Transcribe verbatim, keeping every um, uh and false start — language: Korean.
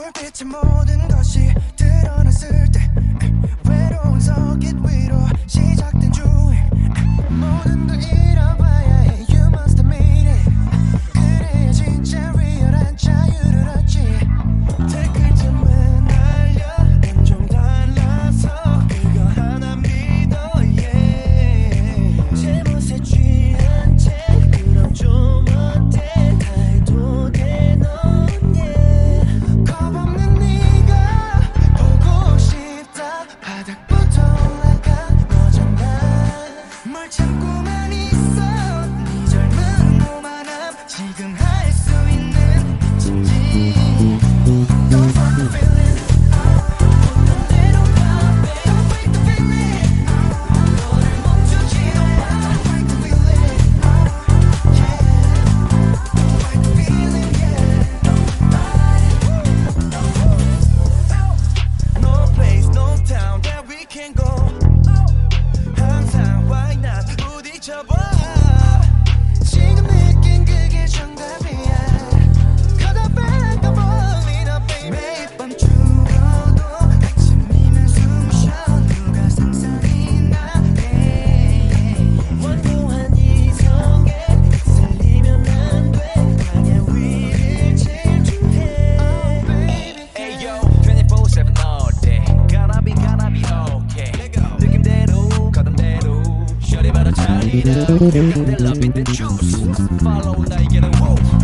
불빛의 모든 것이 드러났을 때 외로운 서킷 위로 시작된 주행 모든 걸 잃어봐야 해 You must admit it 그래야 진짜 리얼한 자유를 얻지 댓글 틈에 날려 난 좀 달라서 그거 하나 믿어 yeah 제멋에 취한 채 그럼 좀 어때 다 해도 돼 넌 yeah 겁없는 네가 보고 싶다 바닥부터 올라간 너잖아 뭘 참고만 있어 네 젊은 오만함 지금 할 수 있는 짓인지 Don't fight the feeling 넌 대로 가 Don't fight the feeling 너를 멈추지 마 Don't fight the feeling yeah Don't fight the feeling yeah No place no town that we can go 항상 why not 부딪혀봐 지금 느낀 그게 정답이야 Cause I feel like I'm falling up baby 매일 밤 죽어도 아침이면 숨쉬어 누가 상상이 나네 원고한 이성에 살리면 안돼 방향 위를 질주해 Oh baby Hey yo, twenty-four seven all day. Gotta be, gotta be okay. 느낌대로, 가던대로. Shorty 바로 차리라. 내 love in the juice. Follow 나에게는 wow.